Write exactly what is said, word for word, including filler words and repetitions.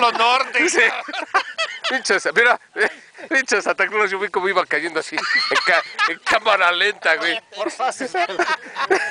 Polo Norte. Sí. Pinche, mira, pinche Santa Claus, yo vi cómo iba cayendo así, en, ca, en cámara lenta, güey. Por fácil.